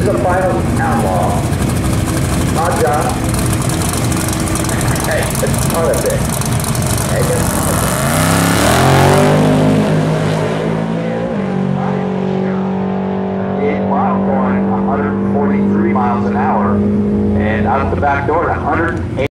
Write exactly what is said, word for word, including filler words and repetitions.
the final outlaw. Hot John. Hey, it's on a bit. Hey, eight mile going one hundred forty-three miles an hour, and out the back door at one hundred eight.